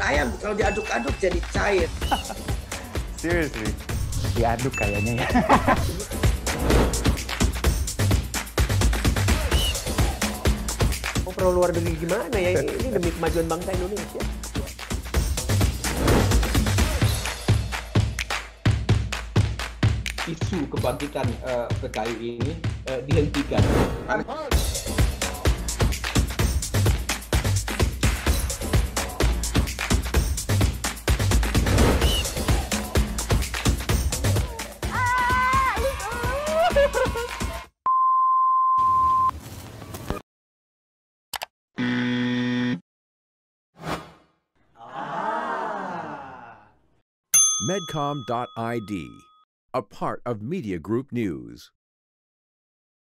ayam kalau diaduk-aduk jadi cair. Seriously? Diaduk kayaknya ya. Mau pro luar negeri gimana ya? Ini demi kemajuan bangsa Indonesia. Isu kebangkitan PKI ini dihentikan. Medcom.id, a part of Media Group News.